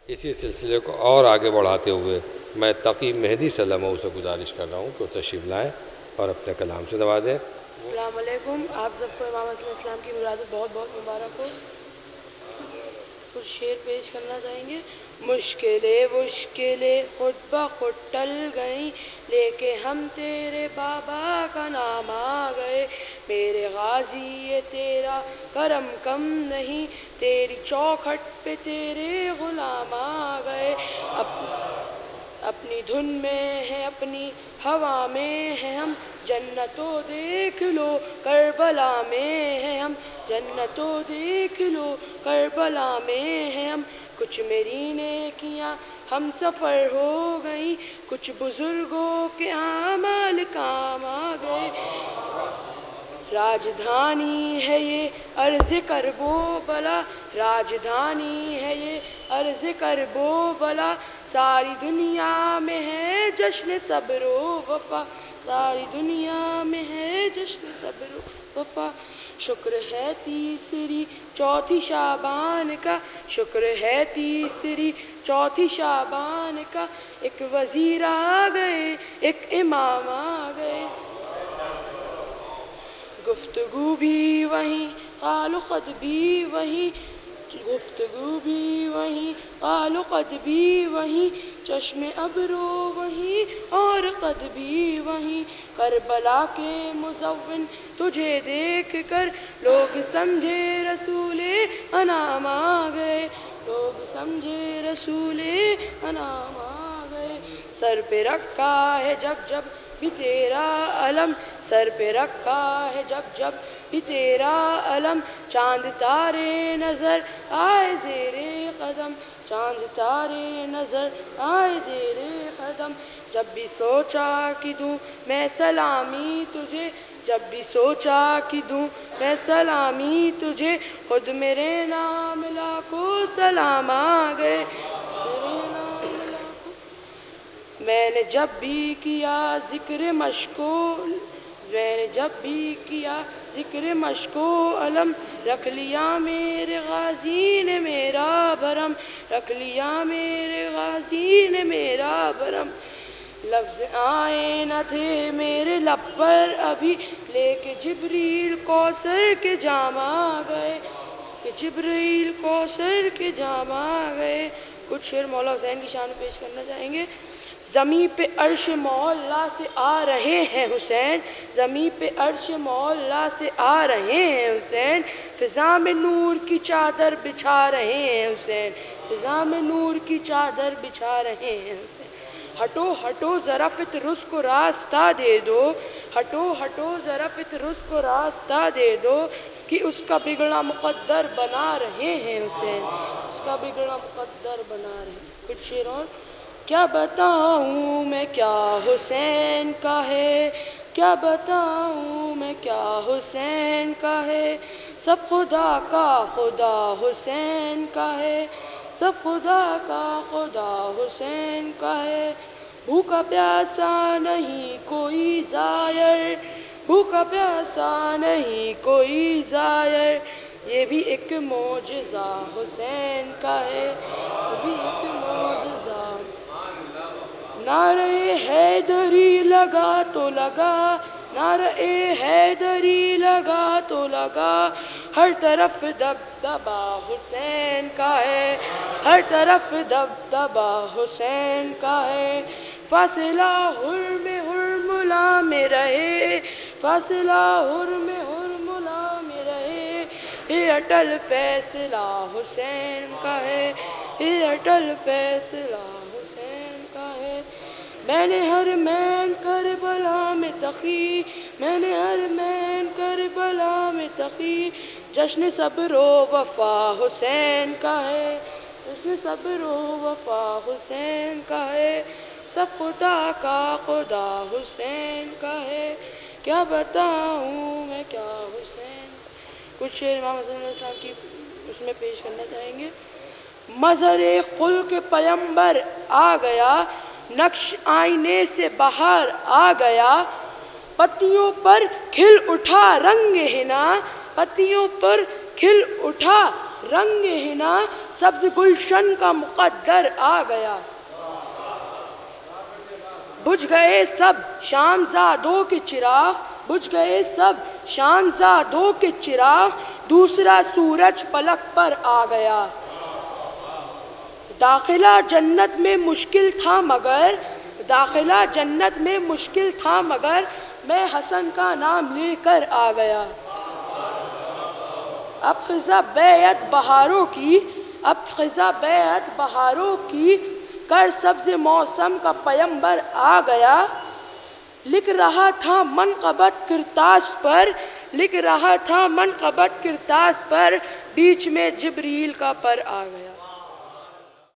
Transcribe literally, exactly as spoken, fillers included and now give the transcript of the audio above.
اسی سلسلے کو اور آگے بڑھاتے ہوئے میں تقی مہدی صلی اللہ علیہ وسلم سے گزارش کر رہا ہوں کہ وہ تشریف لائیں اور اپنے کلام سے نوازیں۔ السلام علیکم، آپ سب کو امام حسن اسلام کی ولادت بہت بہت مبارک ہو۔ کچھ شعر پیش کرنا چاہیں گے۔ مشکلیں مشکلیں خود بخود ٹل گئیں، لے کے ہم تیرے بابا کا نام آ گئے۔ میرے غازی یہ تیرا کرم کم نہیں، تیری چوکھٹ پہ تیرے غلام آ گئے۔ اپنی دھن میں ہے اپنی ہوا میں ہے ہم، جنتو دیکھ لو کربلا میں ہے ہم، جنتو دیکھ لو کربلا میں ہے ہم۔ کچھ میری نیکیاں ہم سفر ہو گئیں، کچھ بزرگوں کے اعمال کام آ گئے۔ راجدھانی ہے یہ عرض کرب و بلا، راجدھانی ہے یہ عرض کرب و بلا، ساری دنیا میں ہے جشن صبر و وفا، ساری دنیا میں ہے جشن صبر و وفا۔ شکر ہے تیسری چوتھی شعبان کا، شکر ہے تیسری چوتھی شعبان کا، ایک وزیر آ گئے ایک امام آ گئے۔ گفتگو بھی وہیں قال و قد بھی وہیں، گفتگو بھی وہیں قال و قد بھی وہیں، چشم ابرو وہیں اور قد بھی وہیں۔ کربلا کے مزون تجھے دیکھ کر لوگ سمجھے رسول انام آ گئے، لوگ سمجھے رسول انام آ گئے۔ سر پہ رکھا ہے جب جب بھی تیرا علم، سر پہ رکھا ہے جب جب بھی تیرا علم، چاند تارے نظر آئے زیر قدم، چاند تارے نظر آئے زیر قدم۔ جب بھی سوچا کہ دوں میں سلامی تجھے، جب بھی سوچا کہ دوں میں سلامی تجھے، خود میرے نام لاکھوں سلام آ گئے، میرے نام لاکھوں۔ میں نے جب بھی کیا ذکر مشکو، میں نے جب بھی کیا ذکر مشک و علم، رکھ لیا میرے غازی نے میرا بھرم، رکھ لیا میرے غازی نے میرا بھرم۔ لفظ آئے نہ تھے میرے لب پر ابھی، لے کے جبریل کوثر کے جام آ گئے، کہ جبریل کوثر کے جام آ گئے۔ کچھ شعر مولا حسین کی شان میں پیش کرنا چاہیں گے۔ زمیں پہ عرش مولا سے آ رہے ہیں حسین، زمیں پہ عرش مولا سے آ رہے ہیں حسین، فضا میں نور کی چادر بچھا رہے ہیں حسین، فضا میں نور کی چادر بچھا رہے ہیں حسین۔ ہٹو ہٹو ذرا فطرس کو راستہ دے دو، ہٹو ہٹو ذرا فطرس کو راستہ دے دو، کہ اس کا بگڑا مقدر بنا رہے ہیں حسین، اس کا بگڑا مقدر بنا رہے ہیں۔ کچھ شعر اور۔ کیا بتاؤں میں کیا حسین کا ہے، کیا بتاؤں میں کیا حسین کا ہے، سب خدا کا خدا حسین کا ہے، سب خدا کا خدا حسین کا ہے۔ بھوکا پیاسا نہیں کوئی زائر، بھوکا پیاسا نہیں کوئی زائر، یہ بھی ایک معجزہ حسین کا ہے، یہ بھی ایک معجزہ۔ نعرہ حیدری لگا تو لگا، نعرہ حیدری لگا تو لگا، ہر طرف دبدبا حسین کا ہے، ہر طرف دبدبا حسین کا ہے۔ فاصلہ حرم حرملا میں رہے، فاصلہ حرم حرملا میں رہے، یہ اٹل فیصلہ حسین کا ہے، یہ اٹل فیصلہ حسین کا ہے۔ میں نے ہر مین کربلا میں تقی، میں نے ہر مین کربلا میں تقی، جشن صبر و وفا حسین کا ہے، جشن صبر و وفا حسین کا ہے، سب خدا کا خدا حسین کا ہے، کیا بتاؤں میں کیا حسین۔ کچھ شعر امام حسن علیہ السلام کی اس میں پیش کرنا چاہیں گے۔ مظہر خلق پیمبر آ گیا، نقش آئینے سے باہر آ گیا، پتیوں پر کھل اٹھا رنگ ہنا، پتیوں پر کھل اٹھا رنگ ہنا سبز گلشن کا مقدر آ گیا۔ بجھ گئے سب شامزادوں کے چراغ، بجھ گئے سب شامزادوں کے چراغ، دوسرا سورج پلک پر آ گیا۔ داخلہ جنت میں مشکل تھا مگر، داخلہ جنت میں مشکل تھا مگر، میں حسن کا نام لے کر آ گیا۔ اب خزاں بیعت بہاروں کی، اب خزاں بیعت بہاروں کی، کر سبز موسم کا پیمبر آ گیا۔ لکھ رہا تھا منقبت کرتاس پر، لکھ رہا تھا منقبت کرتاس پر، بیچ میں جبریل کا پر آ گیا۔